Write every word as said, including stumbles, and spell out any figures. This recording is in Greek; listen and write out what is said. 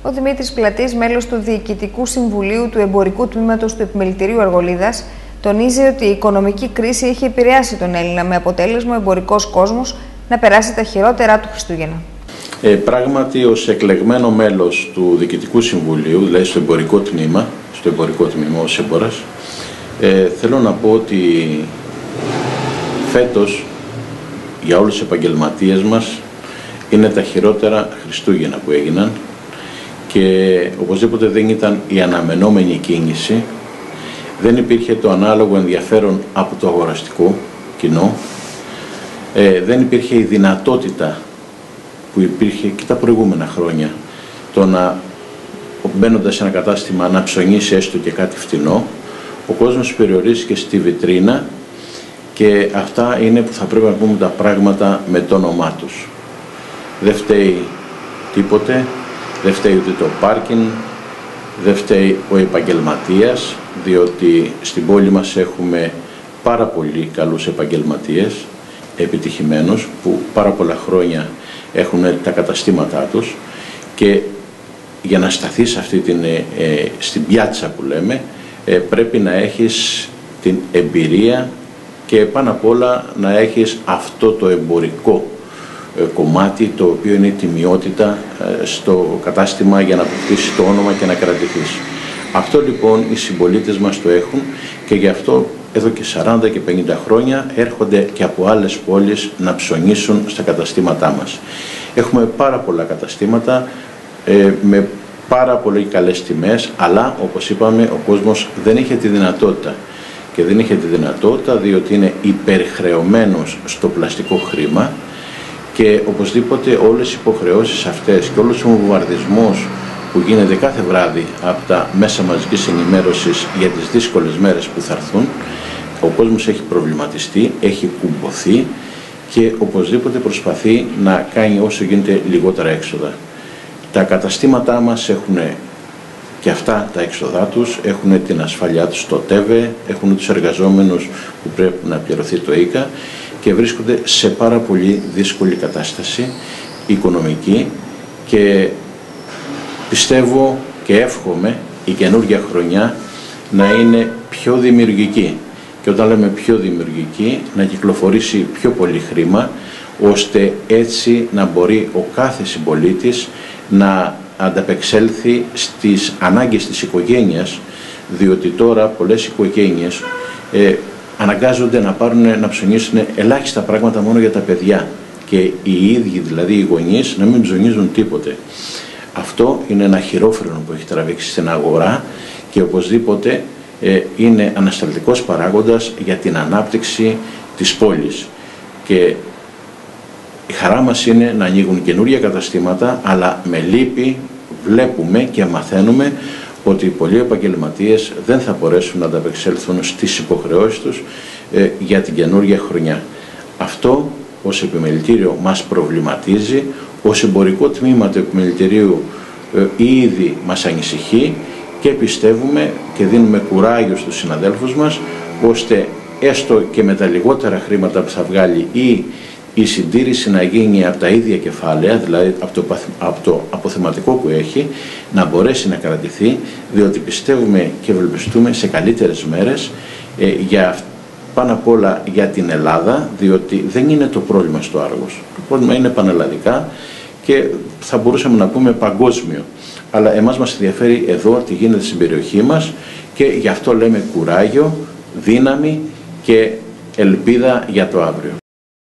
Ο Δημήτρης Πλατής, μέλος του Διοικητικού Συμβουλίου του Εμπορικού Τμήματος του Επιμελητηρίου Αργολίδας, τονίζει ότι η οικονομική κρίση έχει επηρεάσει τον Έλληνα, με αποτέλεσμα ο εμπορικός κόσμος να περάσει τα χειρότερά του Χριστούγεννα. Ε, πράγματι, ως εκλεγμένο μέλος του Διοικητικού Συμβουλίου, δηλαδή στο εμπορικό τμήμα, στο εμπορικό τμήμα ως έμπορας, ε, θέλω να πω ότι φέτος για όλους τους επαγγελματίες μας είναι τα χειρότερα Χριστούγεννα που έγιναν και οπωσδήποτε δεν ήταν η αναμενόμενη κίνηση, δεν υπήρχε το ανάλογο ενδιαφέρον από το αγοραστικό κοινό, ε, δεν υπήρχε η δυνατότητα που υπήρχε και τα προηγούμενα χρόνια, το να μπαίνοντας σε ένα κατάστημα να ψωνίσει έστω και κάτι φτηνό. Ο κόσμος περιορίστηκε στη βιτρίνα και αυτά είναι που θα πρέπει να πούμε τα πράγματα με το όνομά τους. Δεν φταίει τίποτε, δεν φταίει ούτε το πάρκινγκ, δεν φταίει ο επαγγελματίας, διότι στην πόλη μας έχουμε πάρα πολύ καλούς επαγγελματίες, επιτυχημένους, που πάρα πολλά χρόνια έχουν τα καταστήματά τους και για να σταθείς αυτή την, ε, στην πιάτσα που λέμε, ε, πρέπει να έχεις την εμπειρία και πάνω απ' όλα να έχεις αυτό το εμπορικό ε, κομμάτι, το οποίο είναι η τιμιότητα ε, στο κατάστημα για να αποκτήσεις το όνομα και να κρατηθείς. Αυτό λοιπόν οι συμπολίτες μας το έχουν και γι' αυτό εδώ και σαράντα και πενήντα χρόνια έρχονται και από άλλες πόλεις να ψωνίσουν στα καταστήματά μας. Έχουμε πάρα πολλά καταστήματα ε, με πάρα πολύ καλές τιμές, αλλά όπως είπαμε ο κόσμος δεν είχε τη δυνατότητα. Και δεν είχε τη δυνατότητα διότι είναι υπερχρεωμένος στο πλαστικό χρήμα και οπωσδήποτε όλες οι υποχρεώσεις αυτές και όλος ο βομβαρδισμός που γίνεται κάθε βράδυ από τα μέσα μαζικής ενημέρωσης για τις δύσκολες μέρες που θα έρθουν, ο κόσμος έχει προβληματιστεί, έχει κουμποθεί και οπωσδήποτε προσπαθεί να κάνει όσο γίνεται λιγότερα έξοδα. Τα καταστήματά μας έχουν και αυτά τα έξοδά τους, έχουν την ασφαλειά τους στο ΤΕΒΕ, έχουν τους εργαζόμενους που πρέπει να πληρωθεί το ΙΚΑ και βρίσκονται σε πάρα πολύ δύσκολη κατάσταση οικονομική και πιστεύω και εύχομαι η καινούργια χρονιά να είναι πιο δημιουργική και όταν λέμε πιο δημιουργική να κυκλοφορήσει πιο πολύ χρήμα ώστε έτσι να μπορεί ο κάθε συμπολίτης να ανταπεξέλθει στις ανάγκες της οικογένειας, διότι τώρα πολλές οικογένειες ε, αναγκάζονται να πάρουν να ψωνίσουν ελάχιστα πράγματα μόνο για τα παιδιά και οι ίδιοι δηλαδή οι γονείς να μην ψωνίζουν τίποτε. Αυτό είναι ένα χειρόφρενο που έχει τραβήξει στην αγορά και οπωσδήποτε ε, είναι ανασταλτικός παράγοντας για την ανάπτυξη της πόλης. Και η χαρά μας είναι να ανοίγουν καινούργια καταστήματα, αλλά με λύπη βλέπουμε και μαθαίνουμε ότι πολλοί επαγγελματίες δεν θα μπορέσουν να ανταπεξέλθουν στις υποχρεώσεις τους ε, για την καινούργια χρονιά. Αυτό ως επιμελητήριο μας προβληματίζει, ως εμπορικό τμήμα του επιμελητηρίου ε, ήδη μας ανησυχεί και πιστεύουμε και δίνουμε κουράγιο στους συναδέλφους μας ώστε έστω και με τα λιγότερα χρήματα που θα βγάλει ή η συντήρηση να γίνει από τα ίδια κεφάλαια, δηλαδή από το, από το αποθεματικό που έχει, να μπορέσει να κρατηθεί, διότι πιστεύουμε και ευελπιστούμε σε καλύτερες μέρες ε, για, πάνω απ' όλα για την Ελλάδα, διότι δεν είναι το πρόβλημα στο Άργος. Το πρόβλημα είναι πανελλαδικά και θα μπορούσαμε να πούμε παγκόσμιο. Αλλά εμάς μας ενδιαφέρει εδώ τι γίνεται στην περιοχή μας και γι' αυτό λέμε κουράγιο, δύναμη και ελπίδα για το αύριο.